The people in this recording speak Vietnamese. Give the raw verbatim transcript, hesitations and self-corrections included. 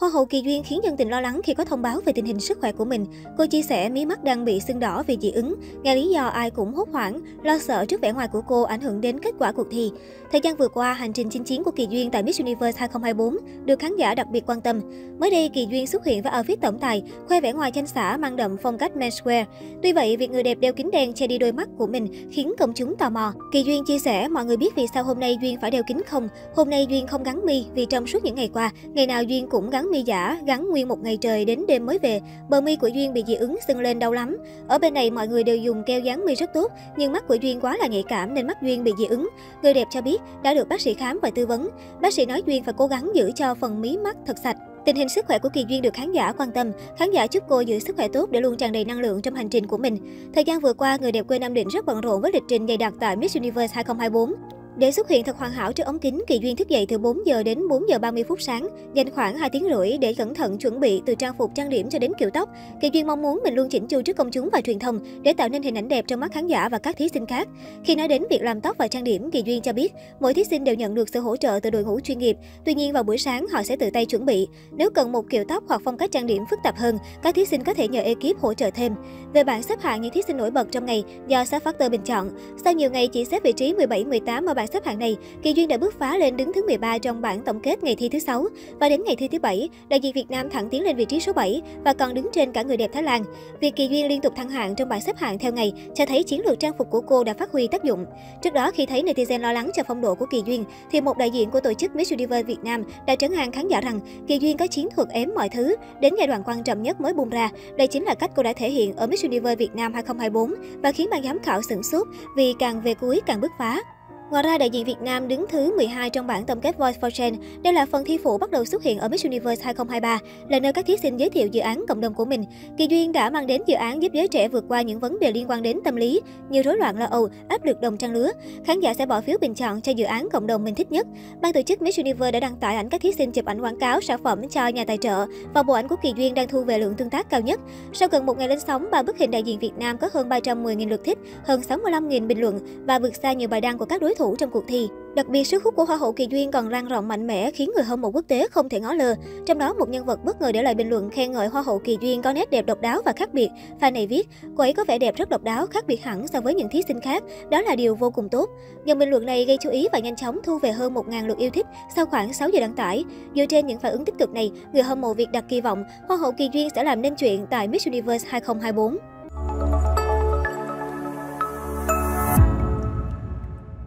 Hoa hậu Kỳ Duyên khiến dân tình lo lắng khi có thông báo về tình hình sức khỏe của mình. Cô chia sẻ mí mắt đang bị sưng đỏ vì dị ứng. Nghe lý do ai cũng hốt hoảng, lo sợ trước vẻ ngoài của cô ảnh hưởng đến kết quả cuộc thi. Thời gian vừa qua, hành trình chinh chiến của Kỳ Duyên tại Miss Universe hai không hai tư được khán giả đặc biệt quan tâm. Mới đây, Kỳ Duyên xuất hiện với outfit tổng tài, khoe vẻ ngoài chanh sả mang đậm phong cách menswear. Tuy vậy, việc người đẹp đeo kính đen che đi đôi mắt của mình khiến công chúng tò mò. Kỳ Duyên chia sẻ, mọi người biết vì sao hôm nay Duyên phải đeo kính không? Hôm nay Duyên không gắn mi vì trong suốt những ngày qua, ngày nào Duyên cũng gắn mi giả, gắn nguyên một ngày trời đến đêm mới về. Bờ mi của Duyên bị dị ứng sưng lên đau lắm. Ở bên này mọi người đều dùng keo dán mi rất tốt, nhưng mắt của Duyên quá là nhạy cảm nên mắt Duyên bị dị ứng. Người đẹp cho biết đã được bác sĩ khám và tư vấn. Bác sĩ nói Duyên phải cố gắng giữ cho phần mí mắt thật sạch. Tình hình sức khỏe của Kỳ Duyên được khán giả quan tâm. Khán giả chúc cô giữ sức khỏe tốt để luôn tràn đầy năng lượng trong hành trình của mình. Thời gian vừa qua, người đẹp quê Nam Định rất bận rộn với lịch trình dày đặc tại Miss Universe hai không hai tư. Để xuất hiện thật hoàn hảo trước ống kính, Kỳ Duyên thức dậy từ bốn giờ đến bốn giờ ba mươi phút sáng, dành khoảng hai tiếng rưỡi để cẩn thận chuẩn bị từ trang phục, trang điểm cho đến kiểu tóc. Kỳ Duyên mong muốn mình luôn chỉnh chu trước công chúng và truyền thông để tạo nên hình ảnh đẹp trong mắt khán giả và các thí sinh khác. Khi nói đến việc làm tóc và trang điểm, Kỳ Duyên cho biết mỗi thí sinh đều nhận được sự hỗ trợ từ đội ngũ chuyên nghiệp. Tuy nhiên vào buổi sáng họ sẽ tự tay chuẩn bị. Nếu cần một kiểu tóc hoặc phong cách trang điểm phức tạp hơn, các thí sinh có thể nhờ ekip hỗ trợ thêm. Về bảng xếp hạng những thí sinh nổi bật trong ngày do Sát Factor bình chọn, sau nhiều ngày chỉ xếp vị trí mười bảy, mười tám ở bảng xếp hạng này, Kỳ Duyên đã bước phá lên đứng thứ mười ba trong bảng tổng kết ngày thi thứ sáu và đến ngày thi thứ bảy, đại diện Việt Nam thẳng tiến lên vị trí số bảy và còn đứng trên cả người đẹp Thái Lan. Việc Kỳ Duyên liên tục thăng hạng trong bảng xếp hạng theo ngày cho thấy chiến lược trang phục của cô đã phát huy tác dụng. Trước đó khi thấy netizen lo lắng cho phong độ của Kỳ Duyên, thì một đại diện của tổ chức Miss Universe Việt Nam đã trấn an khán giả rằng Kỳ Duyên có chiến thuật ém mọi thứ, đến giai đoạn quan trọng nhất mới bung ra. Đây chính là cách cô đã thể hiện ở Miss Universe Việt Nam hai không hai tư và khiến ban giám khảo sửng sốt vì càng về cuối càng bứt phá. Ngoài ra, đại diện Việt Nam đứng thứ mười hai trong bảng tổng kết Voice for Change. Đây là phần thi phụ bắt đầu xuất hiện ở Miss Universe hai không hai ba, là nơi các thí sinh giới thiệu dự án cộng đồng của mình. Kỳ Duyên đã mang đến dự án giúp giới trẻ vượt qua những vấn đề liên quan đến tâm lý như rối loạn lo âu, áp lực đồng trang lứa. Khán giả sẽ bỏ phiếu bình chọn cho dự án cộng đồng mình thích nhất. Ban tổ chức Miss Universe đã đăng tải ảnh các thí sinh chụp ảnh quảng cáo sản phẩm cho nhà tài trợ và bộ ảnh của Kỳ Duyên đang thu về lượng tương tác cao nhất. Sau gần một ngày lên sóng, ba bức hình đại diện Việt Nam có hơn ba trăm mười nghìn lượt thích, hơn sáu mươi lăm nghìn bình luận và vượt xa nhiều bài đăng của các đối thủ trong cuộc thi. Đặc biệt, sức hút của Hoa hậu Kỳ Duyên còn lan rộng mạnh mẽ khiến người hâm mộ quốc tế không thể ngó lơ. Trong đó, một nhân vật bất ngờ để lại bình luận khen ngợi Hoa hậu Kỳ Duyên có nét đẹp độc đáo và khác biệt. Fan này viết, cô ấy có vẻ đẹp rất độc đáo, khác biệt hẳn so với những thí sinh khác. Đó là điều vô cùng tốt. Dòng bình luận này gây chú ý và nhanh chóng thu về hơn một nghìn lượt yêu thích sau khoảng sáu giờ đăng tải. Dựa trên những phản ứng tích cực này, người hâm mộ Việt đặt kỳ vọng Hoa hậu Kỳ Duyên sẽ làm nên chuyện tại Miss Universe hai không hai tư.